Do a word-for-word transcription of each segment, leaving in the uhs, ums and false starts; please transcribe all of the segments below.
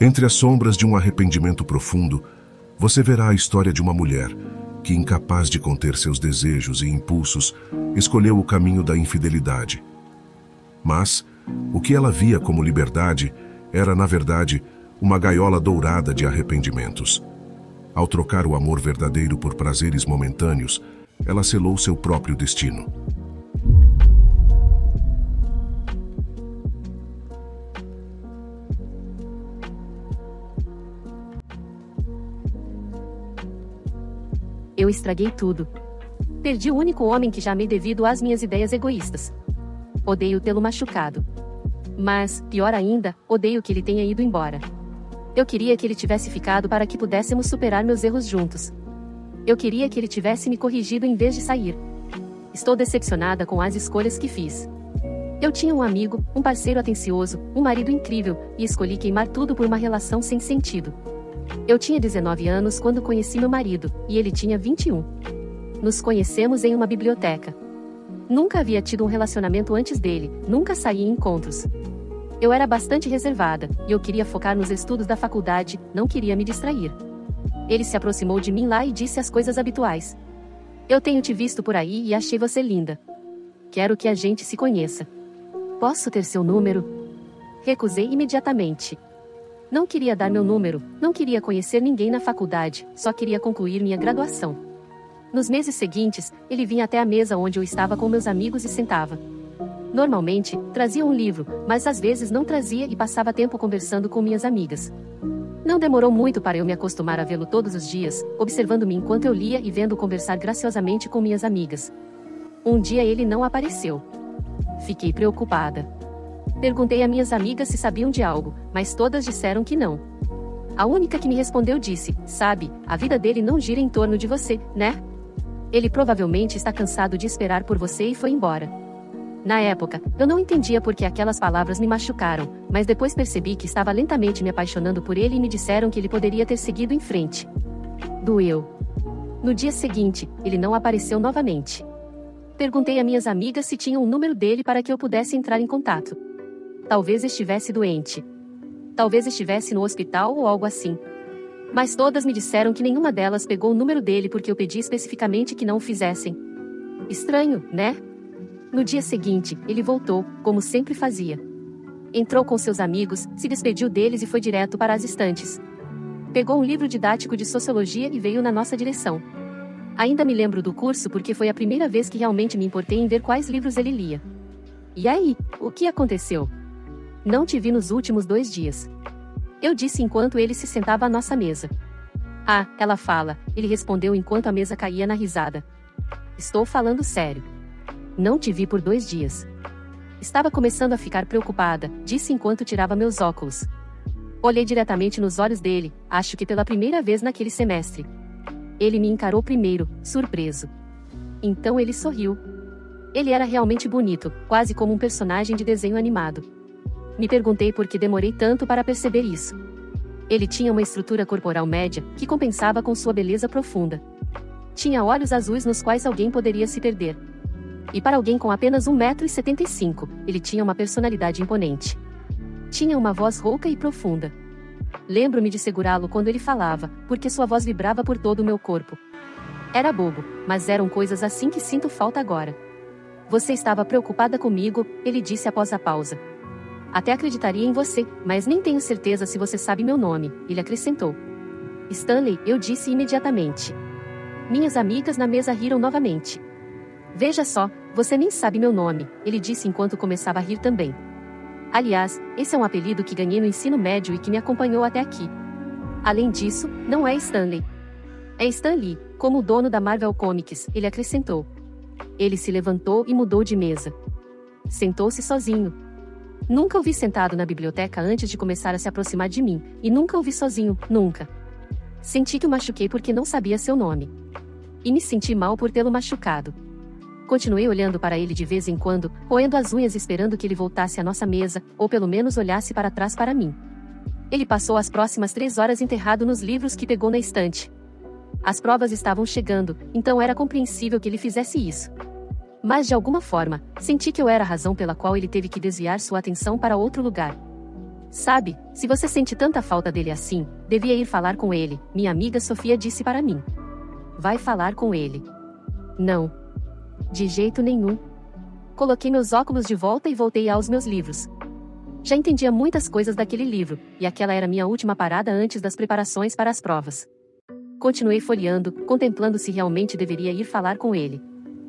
Entre as sombras de um arrependimento profundo, você verá a história de uma mulher que, incapaz de conter seus desejos e impulsos, escolheu o caminho da infidelidade. Mas o que ela via como liberdade era, na verdade, uma gaiola dourada de arrependimentos. Ao trocar o amor verdadeiro por prazeres momentâneos, ela selou seu próprio destino. Eu estraguei tudo. Perdi o único homem que já amei devido às minhas ideias egoístas. Odeio tê-lo machucado. Mas, pior ainda, odeio que ele tenha ido embora. Eu queria que ele tivesse ficado para que pudéssemos superar meus erros juntos. Eu queria que ele tivesse me corrigido em vez de sair. Estou decepcionada com as escolhas que fiz. Eu tinha um amigo, um parceiro atencioso, um marido incrível, e escolhi queimar tudo por uma relação sem sentido. Eu tinha dezenove anos quando conheci meu marido, e ele tinha vinte e um. Nos conhecemos em uma biblioteca. Nunca havia tido um relacionamento antes dele, nunca saí em encontros. Eu era bastante reservada, e eu queria focar nos estudos da faculdade, não queria me distrair. Ele se aproximou de mim lá e disse as coisas habituais. Eu tenho te visto por aí e achei você linda. Quero que a gente se conheça. Posso ter seu número? Recusei imediatamente. Não queria dar meu número, não queria conhecer ninguém na faculdade, só queria concluir minha graduação. Nos meses seguintes, ele vinha até a mesa onde eu estava com meus amigos e sentava. Normalmente, trazia um livro, mas às vezes não trazia e passava tempo conversando com minhas amigas. Não demorou muito para eu me acostumar a vê-lo todos os dias, observando-me enquanto eu lia e vendo conversar graciosamente com minhas amigas. Um dia ele não apareceu. Fiquei preocupada. Perguntei a minhas amigas se sabiam de algo, mas todas disseram que não. A única que me respondeu disse, sabe, a vida dele não gira em torno de você, né? Ele provavelmente está cansado de esperar por você e foi embora. Na época, eu não entendia por que aquelas palavras me machucaram, mas depois percebi que estava lentamente me apaixonando por ele e me disseram que ele poderia ter seguido em frente. Doeu. No dia seguinte, ele não apareceu novamente. Perguntei a minhas amigas se tinham o número dele para que eu pudesse entrar em contato. Talvez estivesse doente. Talvez estivesse no hospital ou algo assim. Mas todas me disseram que nenhuma delas pegou o número dele porque eu pedi especificamente que não o fizessem. Estranho, né? No dia seguinte, ele voltou, como sempre fazia. Entrou com seus amigos, se despediu deles e foi direto para as estantes. Pegou um livro didático de sociologia e veio na nossa direção. Ainda me lembro do curso porque foi a primeira vez que realmente me importei em ver quais livros ele lia. E aí, o que aconteceu? Não te vi nos últimos dois dias. Eu disse enquanto ele se sentava à nossa mesa. Ah, ela fala, ele respondeu enquanto a mesa caía na risada. Estou falando sério. Não te vi por dois dias. Estava começando a ficar preocupada, disse enquanto tirava meus óculos. Olhei diretamente nos olhos dele, acho que pela primeira vez naquele semestre. Ele me encarou primeiro, surpreso. Então ele sorriu. Ele era realmente bonito, quase como um personagem de desenho animado. Me perguntei por que demorei tanto para perceber isso. Ele tinha uma estrutura corporal média, que compensava com sua beleza profunda. Tinha olhos azuis nos quais alguém poderia se perder. E para alguém com apenas um metro e setenta e cinco, ele tinha uma personalidade imponente. Tinha uma voz rouca e profunda. Lembro-me de segurá-lo quando ele falava, porque sua voz vibrava por todo o meu corpo. Era bobo, mas eram coisas assim que sinto falta agora. Você estava preocupada comigo, ele disse após a pausa. Até acreditaria em você, mas nem tenho certeza se você sabe meu nome, ele acrescentou. Stanley, eu disse imediatamente. Minhas amigas na mesa riram novamente. Veja só, você nem sabe meu nome, ele disse enquanto começava a rir também. Aliás, esse é um apelido que ganhei no ensino médio e que me acompanhou até aqui. Além disso, não é Stanley. É Stan Lee, como o dono da Marvel Comics, ele acrescentou. Ele se levantou e mudou de mesa. Sentou-se sozinho. Nunca o vi sentado na biblioteca antes de começar a se aproximar de mim, e nunca o vi sozinho, nunca. Senti que o machuquei porque não sabia seu nome. E me senti mal por tê-lo machucado. Continuei olhando para ele de vez em quando, roendo as unhas esperando que ele voltasse à nossa mesa, ou pelo menos olhasse para trás para mim. Ele passou as próximas três horas enterrado nos livros que pegou na estante. As provas estavam chegando, então era compreensível que ele fizesse isso. Mas de alguma forma, senti que eu era a razão pela qual ele teve que desviar sua atenção para outro lugar. Sabe, se você sente tanta falta dele assim, devia ir falar com ele, minha amiga Sofia disse para mim. Vai falar com ele. Não. De jeito nenhum. Coloquei meus óculos de volta e voltei aos meus livros. Já entendia muitas coisas daquele livro, e aquela era minha última parada antes das preparações para as provas. Continuei folheando, contemplando se realmente deveria ir falar com ele.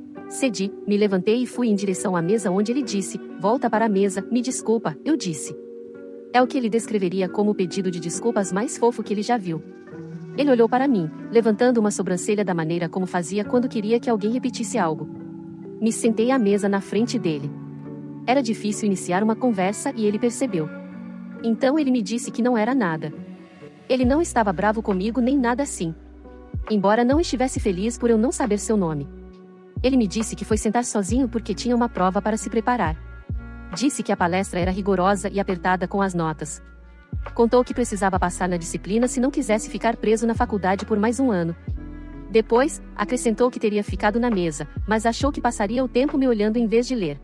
Cedi, me levantei e fui em direção à mesa onde ele disse, volta para a mesa, me desculpa, eu disse. É o que ele descreveria como o pedido de desculpas mais fofo que ele já viu. Ele olhou para mim, levantando uma sobrancelha da maneira como fazia quando queria que alguém repetisse algo. Me sentei à mesa na frente dele. Era difícil iniciar uma conversa e ele percebeu. Então ele me disse que não era nada. Ele não estava bravo comigo nem nada assim. Embora não estivesse feliz por eu não saber seu nome. Ele me disse que foi sentar sozinho porque tinha uma prova para se preparar. Disse que a palestra era rigorosa e apertada com as notas. Contou que precisava passar na disciplina se não quisesse ficar preso na faculdade por mais um ano. Depois, acrescentou que teria ficado na mesa, mas achou que passaria o tempo me olhando em vez de ler.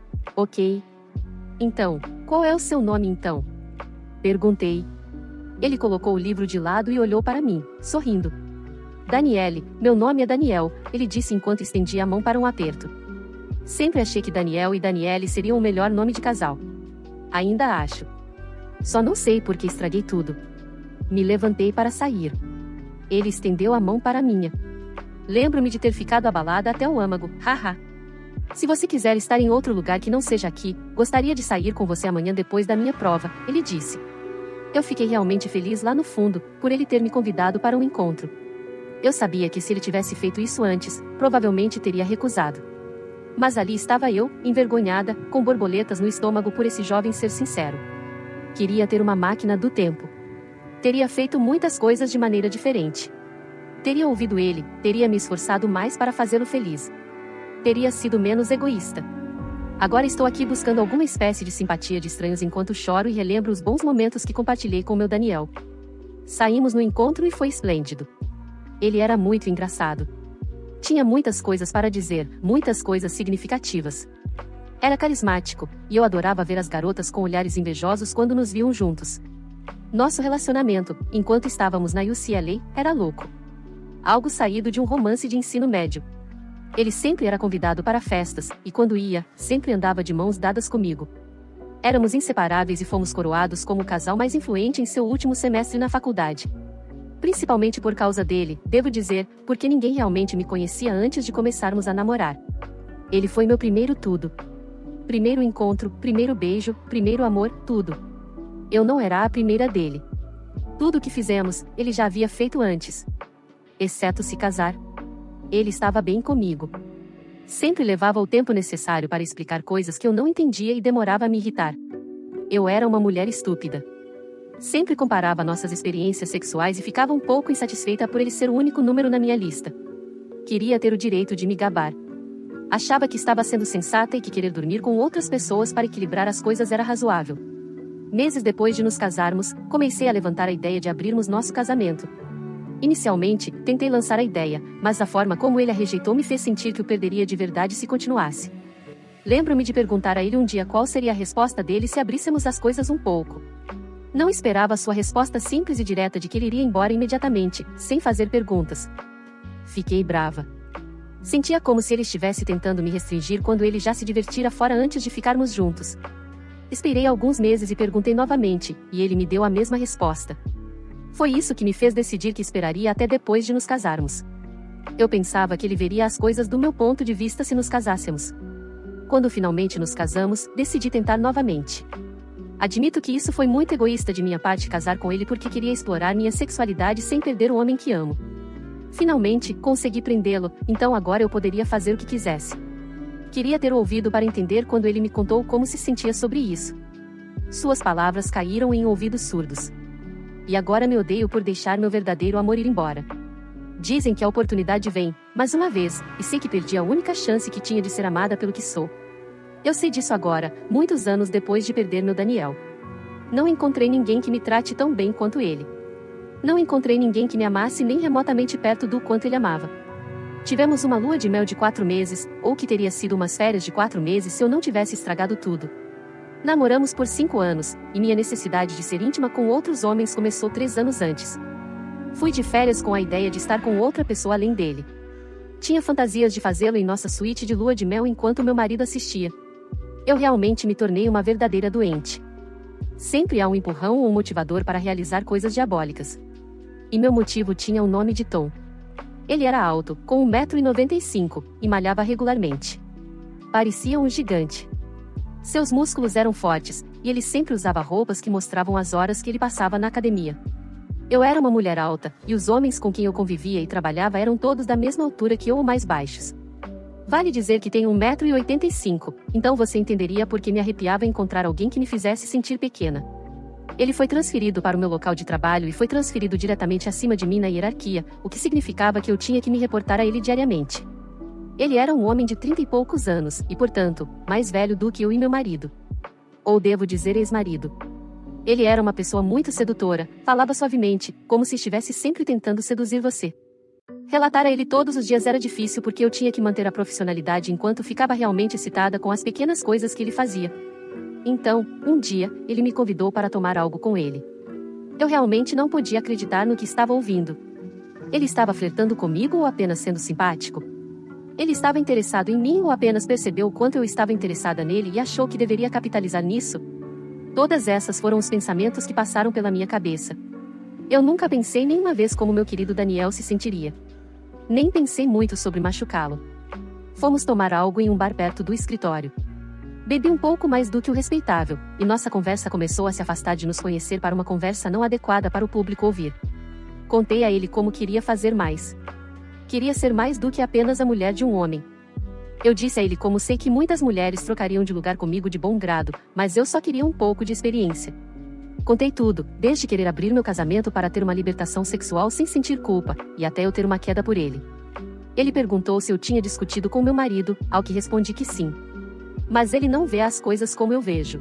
Ok. Então, qual é o seu nome então? Perguntei. Ele colocou o livro de lado e olhou para mim, sorrindo. Daniele, meu nome é Daniel, ele disse enquanto estendia a mão para um aperto. Sempre achei que Daniel e Daniele seriam o melhor nome de casal. Ainda acho. Só não sei porque estraguei tudo. Me levantei para sair. Ele estendeu a mão para a minha. Lembro-me de ter ficado abalada até o âmago, haha. Se você quiser estar em outro lugar que não seja aqui, gostaria de sair com você amanhã depois da minha prova, ele disse. Eu fiquei realmente feliz lá no fundo, por ele ter me convidado para um encontro. Eu sabia que se ele tivesse feito isso antes, provavelmente teria recusado. Mas ali estava eu, envergonhada, com borboletas no estômago por esse jovem ser sincero. Queria ter uma máquina do tempo. Teria feito muitas coisas de maneira diferente. Teria ouvido ele, teria me esforçado mais para fazê-lo feliz. Teria sido menos egoísta. Agora estou aqui buscando alguma espécie de simpatia de estranhos enquanto choro e relembro os bons momentos que compartilhei com meu Daniel. Saímos no encontro e foi esplêndido. Ele era muito engraçado. Tinha muitas coisas para dizer, muitas coisas significativas. Era carismático, e eu adorava ver as garotas com olhares invejosos quando nos viam juntos. Nosso relacionamento, enquanto estávamos na U C L A, era louco. Algo saído de um romance de ensino médio. Ele sempre era convidado para festas, e quando ia, sempre andava de mãos dadas comigo. Éramos inseparáveis e fomos coroados como o casal mais influente em seu último semestre na faculdade. Principalmente por causa dele, devo dizer, porque ninguém realmente me conhecia antes de começarmos a namorar. Ele foi meu primeiro tudo. Primeiro encontro, primeiro beijo, primeiro amor, tudo. Eu não era a primeira dele. Tudo o que fizemos, ele já havia feito antes. Exceto se casar. Ele estava bem comigo. Sempre levava o tempo necessário para explicar coisas que eu não entendia e demorava a me irritar. Eu era uma mulher estúpida. Sempre comparava nossas experiências sexuais e ficava um pouco insatisfeita por ele ser o único número na minha lista. Queria ter o direito de me gabar. Achava que estava sendo sensata e que querer dormir com outras pessoas para equilibrar as coisas era razoável. Meses depois de nos casarmos, comecei a levantar a ideia de abrirmos nosso casamento. Inicialmente, tentei lançar a ideia, mas a forma como ele a rejeitou me fez sentir que o perderia de verdade se continuasse. Lembro-me de perguntar a ele um dia qual seria a resposta dele se abríssemos as coisas um pouco. Não esperava a sua resposta simples e direta de que ele iria embora imediatamente, sem fazer perguntas. Fiquei brava. Sentia como se ele estivesse tentando me restringir quando ele já se divertira fora antes de ficarmos juntos. Esperei alguns meses e perguntei novamente, e ele me deu a mesma resposta. Foi isso que me fez decidir que esperaria até depois de nos casarmos. Eu pensava que ele veria as coisas do meu ponto de vista se nos casássemos. Quando finalmente nos casamos, decidi tentar novamente. Admito que isso foi muito egoísta de minha parte casar com ele porque queria explorar minha sexualidade sem perder o homem que amo. Finalmente, consegui prendê-lo, então agora eu poderia fazer o que quisesse. Queria ter ouvido para entender quando ele me contou como se sentia sobre isso. Suas palavras caíram em ouvidos surdos. E agora me odeio por deixar meu verdadeiro amor ir embora. Dizem que a oportunidade vem, mas uma vez, e sei que perdi a única chance que tinha de ser amada pelo que sou. Eu sei disso agora, muitos anos depois de perder meu Daniel. Não encontrei ninguém que me trate tão bem quanto ele. Não encontrei ninguém que me amasse nem remotamente perto do quanto ele amava. Tivemos uma lua de mel de quatro meses, ou que teria sido umas férias de quatro meses se eu não tivesse estragado tudo. Namoramos por cinco anos, e minha necessidade de ser íntima com outros homens começou três anos antes. Fui de férias com a ideia de estar com outra pessoa além dele. Tinha fantasias de fazê-lo em nossa suíte de lua de mel enquanto meu marido assistia. Eu realmente me tornei uma verdadeira doente. Sempre há um empurrão ou um motivador para realizar coisas diabólicas. E meu motivo tinha o nome de Tom. Ele era alto, com um metro e noventa e cinco, e malhava regularmente. Parecia um gigante. Seus músculos eram fortes, e ele sempre usava roupas que mostravam as horas que ele passava na academia. Eu era uma mulher alta, e os homens com quem eu convivia e trabalhava eram todos da mesma altura que eu ou mais baixos. Vale dizer que tenho um metro e oitenta e cinco, então você entenderia por que me arrepiava encontrar alguém que me fizesse sentir pequena. Ele foi transferido para o meu local de trabalho e foi transferido diretamente acima de mim na hierarquia, o que significava que eu tinha que me reportar a ele diariamente. Ele era um homem de trinta e poucos anos, e portanto, mais velho do que eu e meu marido. Ou devo dizer ex-marido. Ele era uma pessoa muito sedutora, falava suavemente, como se estivesse sempre tentando seduzir você. Relatar a ele todos os dias era difícil porque eu tinha que manter a profissionalidade enquanto ficava realmente excitada com as pequenas coisas que ele fazia. Então, um dia, ele me convidou para tomar algo com ele. Eu realmente não podia acreditar no que estava ouvindo. Ele estava flertando comigo ou apenas sendo simpático? Ele estava interessado em mim ou apenas percebeu o quanto eu estava interessada nele e achou que deveria capitalizar nisso? Todas essas foram os pensamentos que passaram pela minha cabeça. Eu nunca pensei nenhuma vez como meu querido Daniel se sentiria. Nem pensei muito sobre machucá-lo. Fomos tomar algo em um bar perto do escritório. Bebi um pouco mais do que o respeitável, e nossa conversa começou a se afastar de nos conhecer para uma conversa não adequada para o público ouvir. Contei a ele como queria fazer mais. Queria ser mais do que apenas a mulher de um homem. Eu disse a ele como sei que muitas mulheres trocariam de lugar comigo de bom grado, mas eu só queria um pouco de experiência. Contei tudo, desde querer abrir meu casamento para ter uma libertação sexual sem sentir culpa, e até eu ter uma queda por ele. Ele perguntou se eu tinha discutido com meu marido, ao que respondi que sim. Mas ele não vê as coisas como eu vejo.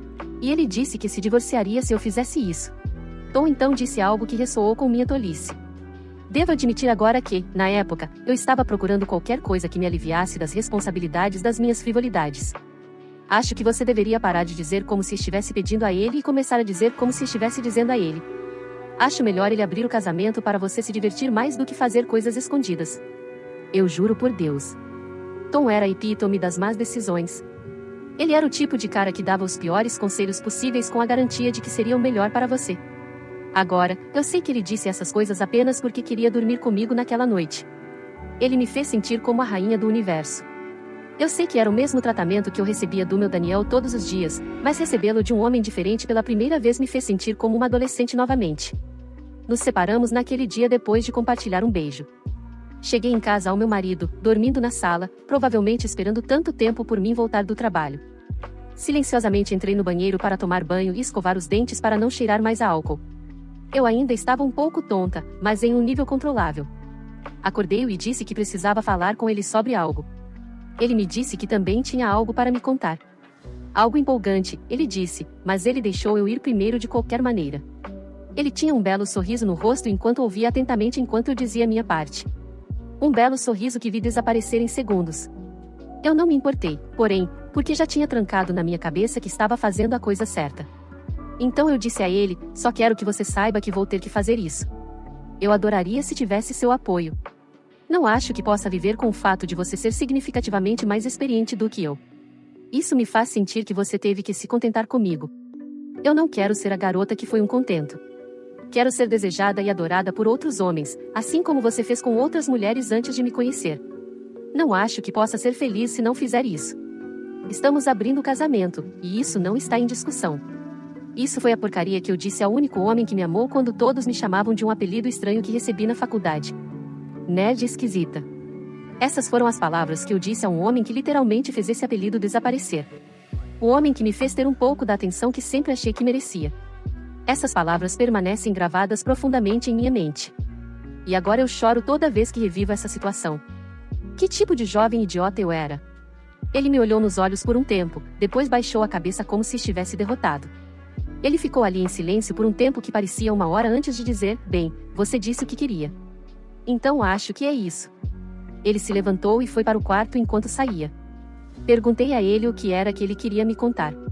E ele disse que se divorciaria se eu fizesse isso. Tom então disse algo que ressoou com minha tolice. Devo admitir agora que, na época, eu estava procurando qualquer coisa que me aliviasse das responsabilidades das minhas frivolidades. Acho que você deveria parar de dizer como se estivesse pedindo a ele e começar a dizer como se estivesse dizendo a ele. Acho melhor ele abrir o casamento para você se divertir mais do que fazer coisas escondidas. Eu juro por Deus. Tom era a epítome das más decisões. Ele era o tipo de cara que dava os piores conselhos possíveis com a garantia de que seria o melhor para você. Agora, eu sei que ele disse essas coisas apenas porque queria dormir comigo naquela noite. Ele me fez sentir como a rainha do universo. Eu sei que era o mesmo tratamento que eu recebia do meu Daniel todos os dias, mas recebê-lo de um homem diferente pela primeira vez me fez sentir como uma adolescente novamente. Nos separamos naquele dia depois de compartilhar um beijo. Cheguei em casa ao meu marido, dormindo na sala, provavelmente esperando tanto tempo por mim voltar do trabalho. Silenciosamente entrei no banheiro para tomar banho e escovar os dentes para não cheirar mais a álcool. Eu ainda estava um pouco tonta, mas em um nível controlável. Acordei-o e disse que precisava falar com ele sobre algo. Ele me disse que também tinha algo para me contar. Algo empolgante, ele disse, mas ele deixou eu ir primeiro de qualquer maneira. Ele tinha um belo sorriso no rosto enquanto ouvia atentamente enquanto eu dizia minha parte. Um belo sorriso que vi desaparecer em segundos. Eu não me importei, porém, porque já tinha trancado na minha cabeça que estava fazendo a coisa certa. Então eu disse a ele, só quero que você saiba que vou ter que fazer isso. Eu adoraria se tivesse seu apoio. Não acho que possa viver com o fato de você ser significativamente mais experiente do que eu. Isso me faz sentir que você teve que se contentar comigo. Eu não quero ser a garota que foi um contento. Quero ser desejada e adorada por outros homens, assim como você fez com outras mulheres antes de me conhecer. Não acho que possa ser feliz se não fizer isso. Estamos abrindo o casamento, e isso não está em discussão. Isso foi a porcaria que eu disse ao único homem que me amou quando todos me chamavam de um apelido estranho que recebi na faculdade. Nerd esquisita. Essas foram as palavras que eu disse a um homem que literalmente fez esse apelido desaparecer. O homem que me fez ter um pouco da atenção que sempre achei que merecia. Essas palavras permanecem gravadas profundamente em minha mente. E agora eu choro toda vez que revivo essa situação. Que tipo de jovem idiota eu era? Ele me olhou nos olhos por um tempo, depois baixou a cabeça como se estivesse derrotado. Ele ficou ali em silêncio por um tempo que parecia uma hora antes de dizer, bem, você disse o que queria. Então acho que é isso. Ele se levantou e foi para o quarto enquanto saía. Perguntei a ele o que era que ele queria me contar.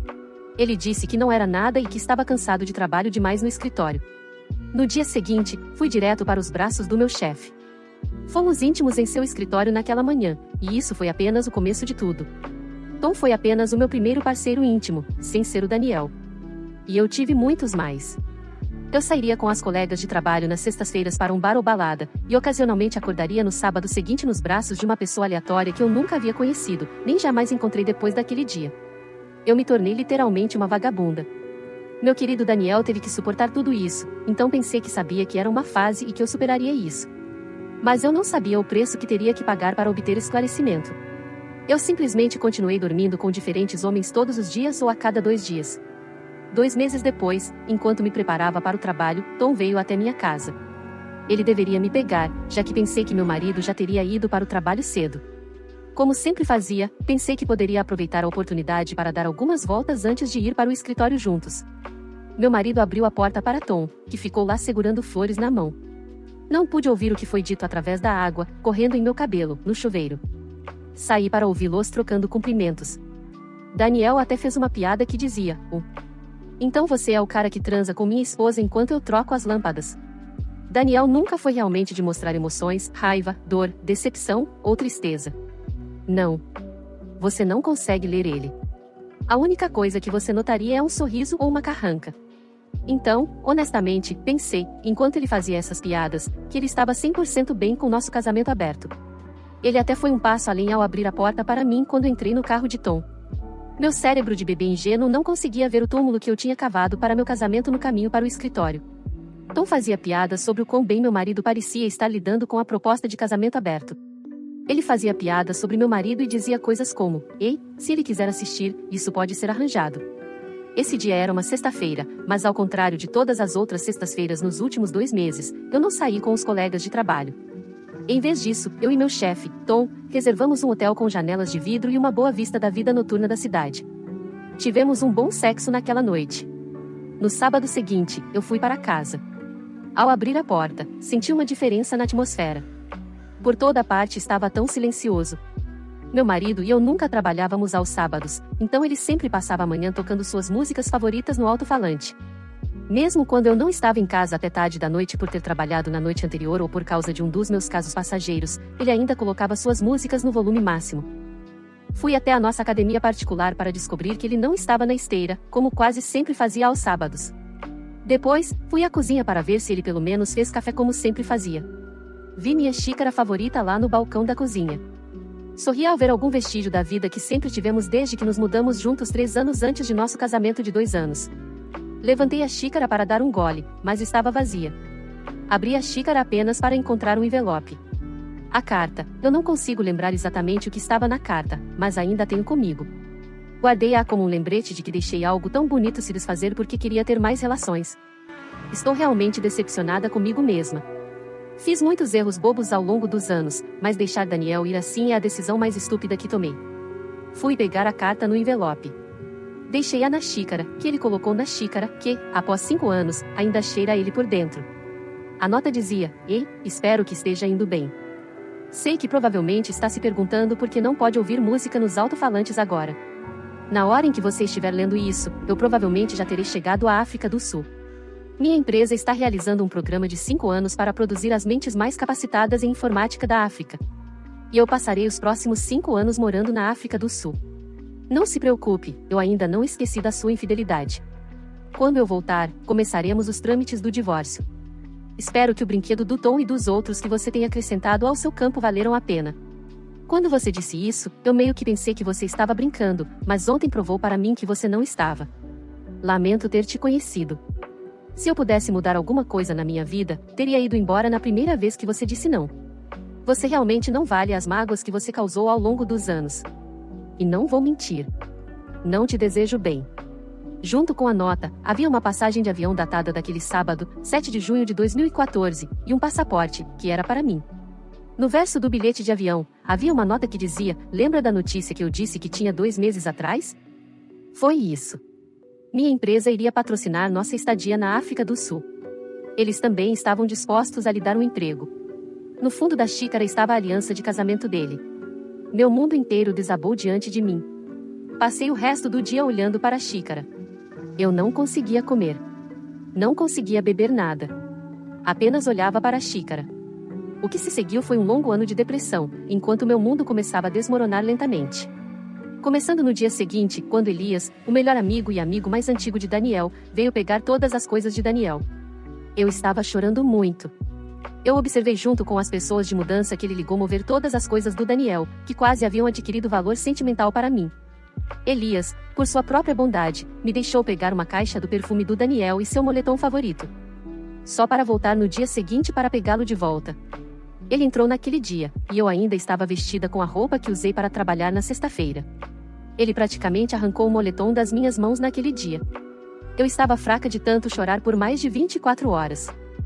Ele disse que não era nada e que estava cansado de trabalho demais no escritório. No dia seguinte, fui direto para os braços do meu chefe. Fomos íntimos em seu escritório naquela manhã, e isso foi apenas o começo de tudo. Tom foi apenas o meu primeiro parceiro íntimo, sem ser o Daniel. E eu tive muitos mais. Eu sairia com as colegas de trabalho nas sextas-feiras para um bar ou balada, e ocasionalmente acordaria no sábado seguinte nos braços de uma pessoa aleatória que eu nunca havia conhecido, nem jamais encontrei depois daquele dia. Eu me tornei literalmente uma vagabunda. Meu querido Daniel teve que suportar tudo isso, então pensei que sabia que era uma fase e que eu superaria isso. Mas eu não sabia o preço que teria que pagar para obter esclarecimento. Eu simplesmente continuei dormindo com diferentes homens todos os dias ou a cada dois dias. Dois meses depois, enquanto me preparava para o trabalho, Tom veio até minha casa. Ele deveria me pegar, já que pensei que meu marido já teria ido para o trabalho cedo. Como sempre fazia, pensei que poderia aproveitar a oportunidade para dar algumas voltas antes de ir para o escritório juntos. Meu marido abriu a porta para Tom, que ficou lá segurando flores na mão. Não pude ouvir o que foi dito através da água, correndo em meu cabelo, no chuveiro. Saí para ouvi-los trocando cumprimentos. Daniel até fez uma piada que dizia, oh, então você é o cara que transa com minha esposa enquanto eu troco as lâmpadas. Daniel nunca foi realmente de mostrar emoções, raiva, dor, decepção ou tristeza. Não. Você não consegue ler ele. A única coisa que você notaria é um sorriso ou uma carranca. Então, honestamente, pensei, enquanto ele fazia essas piadas, que ele estava cem por cento bem com nosso casamento aberto. Ele até foi um passo além ao abrir a porta para mim quando entrei no carro de Tom. Meu cérebro de bebê ingênuo não conseguia ver o túmulo que eu tinha cavado para meu casamento no caminho para o escritório. Tom fazia piadas sobre o quão bem meu marido parecia estar lidando com a proposta de casamento aberto. Ele fazia piadas sobre meu marido e dizia coisas como, ei, se ele quiser assistir, isso pode ser arranjado. Esse dia era uma sexta-feira, mas ao contrário de todas as outras sextas-feiras nos últimos dois meses, eu não saí com os colegas de trabalho. Em vez disso, eu e meu chefe, Tom, reservamos um hotel com janelas de vidro e uma boa vista da vida noturna da cidade. Tivemos um bom sexo naquela noite. No sábado seguinte, eu fui para casa. Ao abrir a porta, senti uma diferença na atmosfera. Por toda parte estava tão silencioso. Meu marido e eu nunca trabalhávamos aos sábados, então ele sempre passava a manhã tocando suas músicas favoritas no alto-falante. Mesmo quando eu não estava em casa até tarde da noite por ter trabalhado na noite anterior ou por causa de um dos meus casos passageiros, ele ainda colocava suas músicas no volume máximo. Fui até a nossa academia particular para descobrir que ele não estava na esteira, como quase sempre fazia aos sábados. Depois, fui à cozinha para ver se ele pelo menos fez café como sempre fazia. Vi minha xícara favorita lá no balcão da cozinha. Sorri ao ver algum vestígio da vida que sempre tivemos desde que nos mudamos juntos três anos antes de nosso casamento de dois anos. Levantei a xícara para dar um gole, mas estava vazia. Abri a xícara apenas para encontrar um envelope. A carta, eu não consigo lembrar exatamente o que estava na carta, mas ainda tenho comigo. Guardei-a como um lembrete de que deixei algo tão bonito se desfazer porque queria ter mais relações. Estou realmente decepcionada comigo mesma. Fiz muitos erros bobos ao longo dos anos, mas deixar Daniel ir assim é a decisão mais estúpida que tomei. Fui pegar a carta no envelope. Deixei-a na xícara, que ele colocou na xícara, que, após cinco anos, ainda cheira a ele por dentro. A nota dizia, ei, espero que esteja indo bem. Sei que provavelmente está se perguntando por que não pode ouvir música nos alto-falantes agora. Na hora em que você estiver lendo isso, eu provavelmente já terei chegado à África do Sul. Minha empresa está realizando um programa de cinco anos para produzir as mentes mais capacitadas em informática da África. E eu passarei os próximos cinco anos morando na África do Sul. Não se preocupe, eu ainda não esqueci da sua infidelidade. Quando eu voltar, começaremos os trâmites do divórcio. Espero que o brinquedo do Tom e dos outros que você tenha acrescentado ao seu campo valeram a pena. Quando você disse isso, eu meio que pensei que você estava brincando, mas ontem provou para mim que você não estava. Lamento ter te conhecido. Se eu pudesse mudar alguma coisa na minha vida, teria ido embora na primeira vez que você disse não. Você realmente não vale as mágoas que você causou ao longo dos anos. E não vou mentir. Não te desejo bem. Junto com a nota, havia uma passagem de avião datada daquele sábado, sete de junho de dois mil e quatorze, e um passaporte, que era para mim. No verso do bilhete de avião, havia uma nota que dizia, lembra da notícia que eu disse que tinha dois meses atrás? Foi isso. Minha empresa iria patrocinar nossa estadia na África do Sul. Eles também estavam dispostos a lhe dar um emprego. No fundo da xícara estava a aliança de casamento dele. Meu mundo inteiro desabou diante de mim. Passei o resto do dia olhando para a xícara. Eu não conseguia comer. Não conseguia beber nada. Apenas olhava para a xícara. O que se seguiu foi um longo ano de depressão, enquanto meu mundo começava a desmoronar lentamente. Começando no dia seguinte, quando Elias, o melhor amigo e amigo mais antigo de Daniel, veio pegar todas as coisas de Daniel. Eu estava chorando muito. Eu observei junto com as pessoas de mudança que ele ligou mover todas as coisas do Daniel, que quase haviam adquirido valor sentimental para mim. Elias, por sua própria bondade, me deixou pegar uma caixa do perfume do Daniel e seu moletom favorito. Só para voltar no dia seguinte para pegá-lo de volta. Ele entrou naquele dia, e eu ainda estava vestida com a roupa que usei para trabalhar na sexta-feira. Ele praticamente arrancou o moletom das minhas mãos naquele dia. Eu estava fraca de tanto chorar por mais de vinte e quatro horas.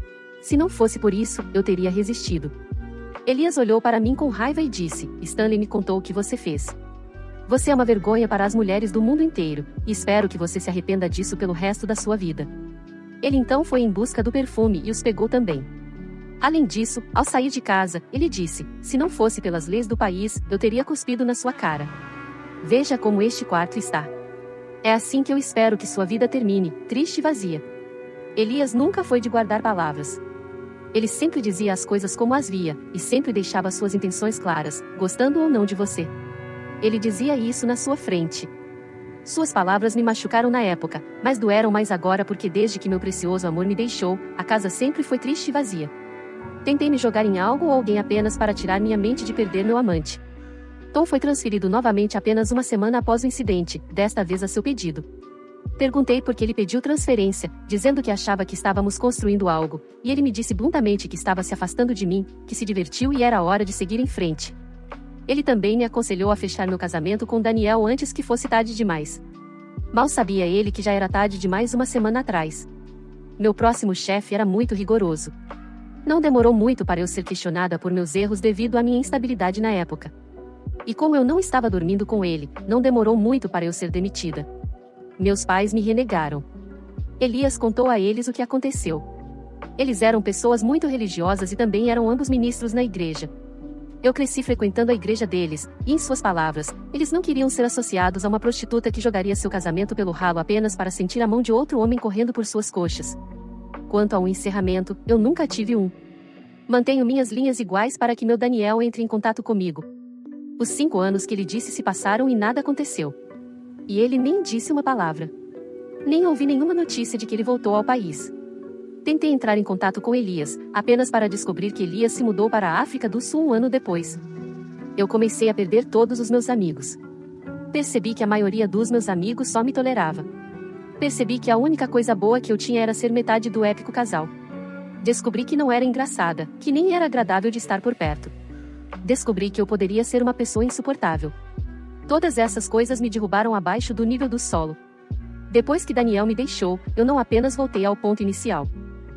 Se não fosse por isso, eu teria resistido. Elias olhou para mim com raiva e disse: Stanley me contou o que você fez. Você é uma vergonha para as mulheres do mundo inteiro, e espero que você se arrependa disso pelo resto da sua vida. Ele então foi em busca do perfume e os pegou também. Além disso, ao sair de casa, ele disse: se não fosse pelas leis do país, eu teria cuspido na sua cara. Veja como este quarto está. É assim que eu espero que sua vida termine, triste e vazia. Elias nunca foi de guardar palavras. Ele sempre dizia as coisas como as via, e sempre deixava suas intenções claras, gostando ou não de você. Ele dizia isso na sua frente. Suas palavras me machucaram na época, mas doeram mais agora porque desde que meu precioso amor me deixou, a casa sempre foi triste e vazia. Tentei me jogar em algo ou alguém apenas para tirar minha mente de perder meu amante. Tom foi transferido novamente apenas uma semana após o incidente, desta vez a seu pedido. Perguntei por que ele pediu transferência, dizendo que achava que estávamos construindo algo, e ele me disse bluntamente que estava se afastando de mim, que se divertiu e era hora de seguir em frente. Ele também me aconselhou a fechar meu casamento com Daniel antes que fosse tarde demais. Mal sabia ele que já era tarde demais uma semana atrás. Meu próximo chefe era muito rigoroso. Não demorou muito para eu ser questionada por meus erros devido à minha instabilidade na época. E como eu não estava dormindo com ele, não demorou muito para eu ser demitida. Meus pais me renegaram. Elias contou a eles o que aconteceu. Eles eram pessoas muito religiosas e também eram ambos ministros na igreja. Eu cresci frequentando a igreja deles, e em suas palavras, eles não queriam ser associados a uma prostituta que jogaria seu casamento pelo ralo apenas para sentir a mão de outro homem correndo por suas coxas. Quanto ao encerramento, eu nunca tive um. Mantenho minhas linhas iguais para que meu Daniel entre em contato comigo. Os cinco anos que ele disse se passaram e nada aconteceu. E ele nem disse uma palavra. Nem ouvi nenhuma notícia de que ele voltou ao país. Tentei entrar em contato com Elias, apenas para descobrir que Elias se mudou para a África do Sul um ano depois. Eu comecei a perder todos os meus amigos. Percebi que a maioria dos meus amigos só me tolerava. Percebi que a única coisa boa que eu tinha era ser metade do épico casal. Descobri que não era engraçada, que nem era agradável de estar por perto. Descobri que eu poderia ser uma pessoa insuportável. Todas essas coisas me derrubaram abaixo do nível do solo. Depois que Daniel me deixou, eu não apenas voltei ao ponto inicial.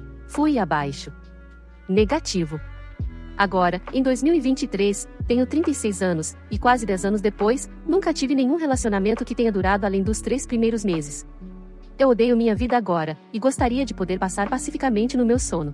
Fui abaixo. Negativo. Agora, em dois mil e vinte e três, tenho trinta e seis anos, e quase dez anos depois, nunca tive nenhum relacionamento que tenha durado além dos três primeiros meses. Eu odeio minha vida agora, e gostaria de poder passar pacificamente no meu sono.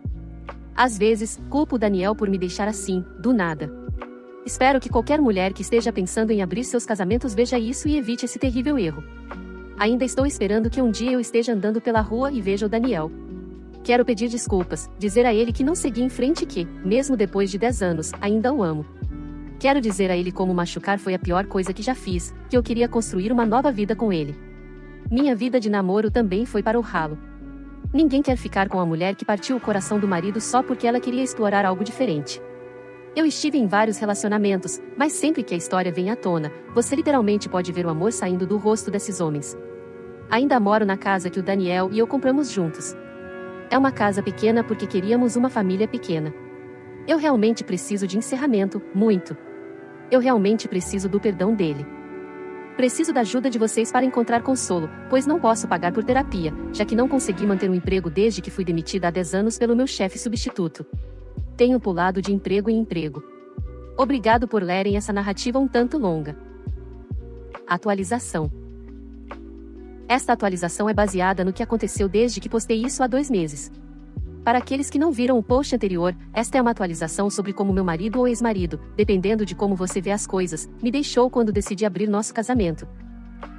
Às vezes, culpo Daniel por me deixar assim, do nada. Espero que qualquer mulher que esteja pensando em abrir seus casamentos veja isso e evite esse terrível erro. Ainda estou esperando que um dia eu esteja andando pela rua e veja o Daniel. Quero pedir desculpas, dizer a ele que não segui em frente e que, mesmo depois de dez anos, ainda o amo. Quero dizer a ele como machucar foi a pior coisa que já fiz, que eu queria construir uma nova vida com ele. Minha vida de namoro também foi para o ralo. Ninguém quer ficar com a mulher que partiu o coração do marido só porque ela queria explorar algo diferente. Eu estive em vários relacionamentos, mas sempre que a história vem à tona, você literalmente pode ver o amor saindo do rosto desses homens. Ainda moro na casa que o Daniel e eu compramos juntos. É uma casa pequena porque queríamos uma família pequena. Eu realmente preciso de encerramento, muito. Eu realmente preciso do perdão dele. Preciso da ajuda de vocês para encontrar consolo, pois não posso pagar por terapia, já que não consegui manter um emprego desde que fui demitida há dez anos pelo meu chefe substituto. Tenho pulado de emprego em emprego. Obrigado por lerem essa narrativa um tanto longa. Atualização. Esta atualização é baseada no que aconteceu desde que postei isso há dois meses. Para aqueles que não viram o post anterior, esta é uma atualização sobre como meu marido ou ex-marido, dependendo de como você vê as coisas, me deixou quando decidi abrir nosso casamento.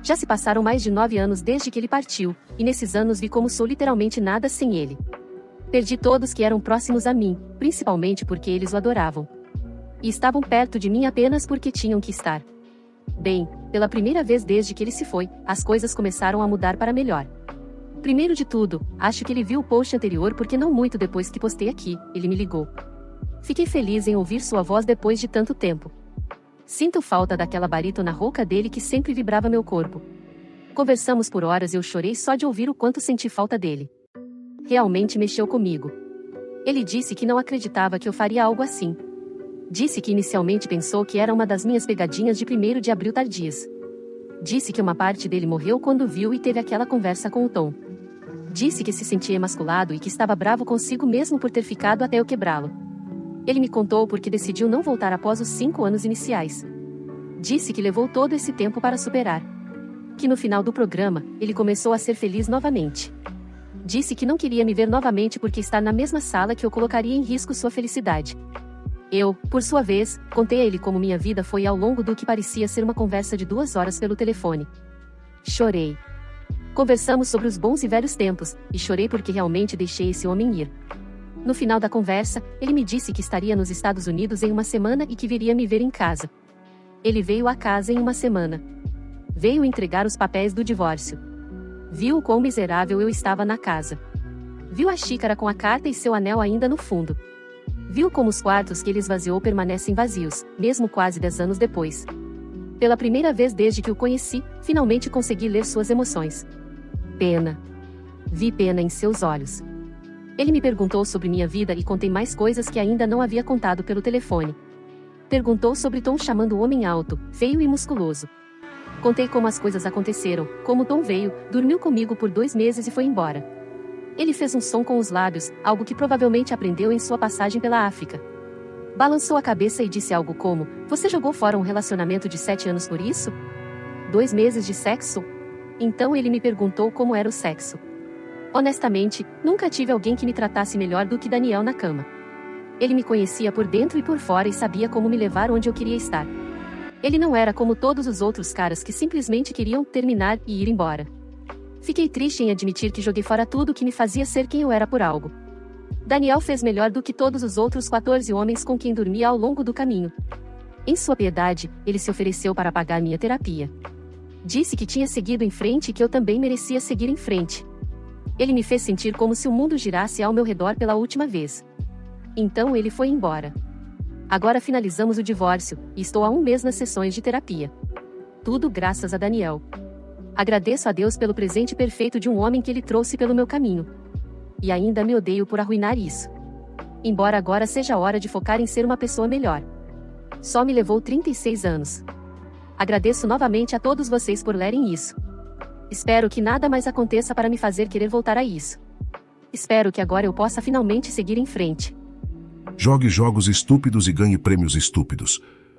Já se passaram mais de nove anos desde que ele partiu, e nesses anos vi como sou literalmente nada sem ele. Perdi todos que eram próximos a mim, principalmente porque eles o adoravam. E estavam perto de mim apenas porque tinham que estar. Bem, pela primeira vez desde que ele se foi, as coisas começaram a mudar para melhor. Primeiro de tudo, acho que ele viu o post anterior porque não muito depois que postei aqui, ele me ligou. Fiquei feliz em ouvir sua voz depois de tanto tempo. Sinto falta daquela barítona rouca dele que sempre vibrava meu corpo. Conversamos por horas e eu chorei só de ouvir o quanto senti falta dele. Realmente mexeu comigo. Ele disse que não acreditava que eu faria algo assim. Disse que inicialmente pensou que era uma das minhas pegadinhas de primeiro de abril tardias. Disse que uma parte dele morreu quando viu e teve aquela conversa com o Tom. Disse que se sentia emasculado e que estava bravo consigo mesmo por ter ficado até eu quebrá-lo. Ele me contou porque decidiu não voltar após os cinco anos iniciais. Disse que levou todo esse tempo para superar. Que no final do programa, ele começou a ser feliz novamente. Disse que não queria me ver novamente porque estar na mesma sala que eu colocaria em risco sua felicidade. Eu, por sua vez, contei a ele como minha vida foi ao longo do que parecia ser uma conversa de duas horas pelo telefone. Chorei. Conversamos sobre os bons e velhos tempos, e chorei porque realmente deixei esse homem ir. No final da conversa, ele me disse que estaria nos Estados Unidos em uma semana e que viria me ver em casa. Ele veio à casa em uma semana. Veio entregar os papéis do divórcio. Viu o quão miserável eu estava na casa. Viu a xícara com a carta e seu anel ainda no fundo. Viu como os quartos que ele esvaziou permanecem vazios, mesmo quase dez anos depois. Pela primeira vez desde que o conheci, finalmente consegui ler suas emoções. Pena. Vi pena em seus olhos. Ele me perguntou sobre minha vida e contei mais coisas que ainda não havia contado pelo telefone. Perguntou sobre Tom chamando o homem alto, feio e musculoso. Contei como as coisas aconteceram, como Tom veio, dormiu comigo por dois meses e foi embora. Ele fez um som com os lábios, algo que provavelmente aprendeu em sua passagem pela África. Balançou a cabeça e disse algo como, você jogou fora um relacionamento de sete anos por isso? Dois meses de sexo? Então ele me perguntou como era o sexo. Honestamente, nunca tive alguém que me tratasse melhor do que Daniel na cama. Ele me conhecia por dentro e por fora e sabia como me levar onde eu queria estar. Ele não era como todos os outros caras que simplesmente queriam terminar e ir embora. Fiquei triste em admitir que joguei fora tudo que me fazia ser quem eu era por algo. Daniel fez melhor do que todos os outros quatorze homens com quem dormia ao longo do caminho. Em sua piedade, ele se ofereceu para pagar minha terapia. Disse que tinha seguido em frente e que eu também merecia seguir em frente. Ele me fez sentir como se o mundo girasse ao meu redor pela última vez. Então ele foi embora. Agora finalizamos o divórcio, e estou há um mês nas sessões de terapia. Tudo graças a Daniel. Agradeço a Deus pelo presente perfeito de um homem que ele trouxe pelo meu caminho. E ainda me odeio por arruinar isso. Embora agora seja hora de focar em ser uma pessoa melhor. Só me levou trinta e seis anos. Agradeço novamente a todos vocês por lerem isso. Espero que nada mais aconteça para me fazer querer voltar a isso. Espero que agora eu possa finalmente seguir em frente. Jogue jogos estúpidos e ganhe prêmios estúpidos.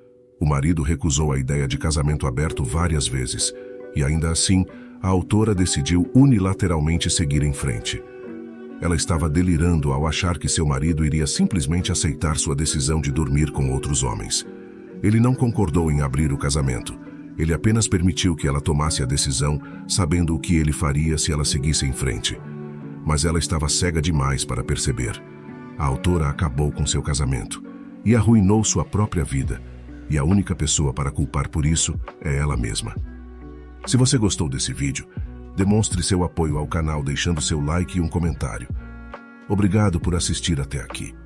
O marido recusou a ideia de casamento aberto várias vezes, e ainda assim, a autora decidiu unilateralmente seguir em frente. Ela estava delirando ao achar que seu marido iria simplesmente aceitar sua decisão de dormir com outros homens. Ele não concordou em abrir o casamento. Ele apenas permitiu que ela tomasse a decisão, sabendo o que ele faria se ela seguisse em frente. Mas ela estava cega demais para perceber. A autora acabou com seu casamento e arruinou sua própria vida, e a única pessoa para culpar por isso é ela mesma. Se você gostou desse vídeo, demonstre seu apoio ao canal deixando seu like e um comentário. Obrigado por assistir até aqui.